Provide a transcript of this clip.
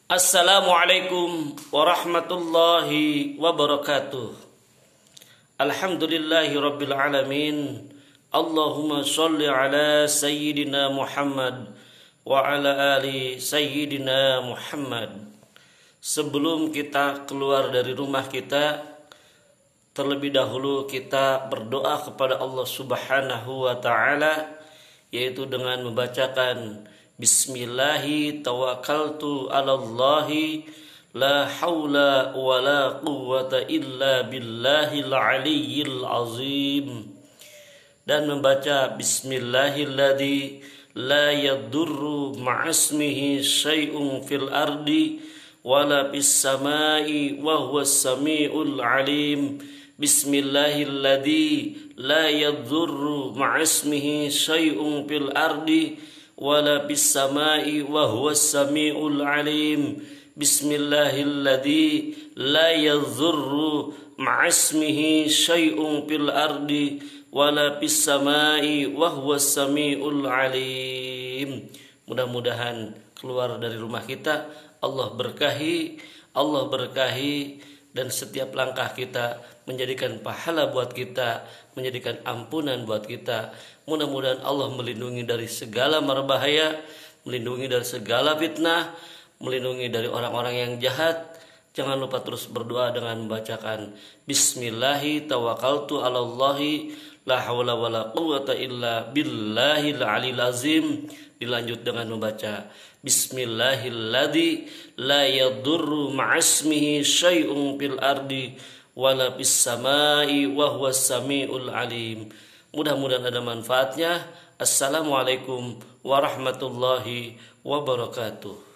Assalamualaikum warahmatullahi wabarakatuh. Alhamdulillahi rabbil alamin. Allahumma sholli ala sayyidina Muhammad wa ala ali sayyidina Muhammad. Sebelum kita keluar dari rumah kita, terlebih dahulu kita berdoa kepada Allah Subhanahu wa taala, yaitu dengan membacakan Bismillahi tawakkaltu 'alallahi la haula wala quwwata illa billahil aliyyil azim, dan membaca Bismillahilladzi la yadurru ma'asmihi syai'un fil ardi wala fis samai wa huwas samiul alim. Bismillahilladzi la yadurru ma'asmihi syai'un fil ardi wala bis samai wa huwas samiul alim. Bismillahilladzi la yadhurru ma'asmihi syai'un fil ardi wala bis samai wa huwas samiul alim. Mudah-mudahan keluar dari rumah kita Allah berkahi, dan setiap langkah kita menjadikan pahala buat kita, menjadikan ampunan buat kita. Mudah-mudahan Allah melindungi dari segala marbahaya, melindungi dari segala fitnah, melindungi dari orang-orang yang jahat. Jangan lupa terus berdoa dengan membacakan Bismillahi tawakkaltu 'alallahi la haula wala quwwata illa billahil aliyil azim. Dilanjut dengan membaca Bismillahilladzi la yadurru ma'asmihi syai'un fil ardi wala fis samai wa huwas samiul alim. Mudah-mudahan ada manfaatnya. Assalamualaikum warahmatullahi wabarakatuh.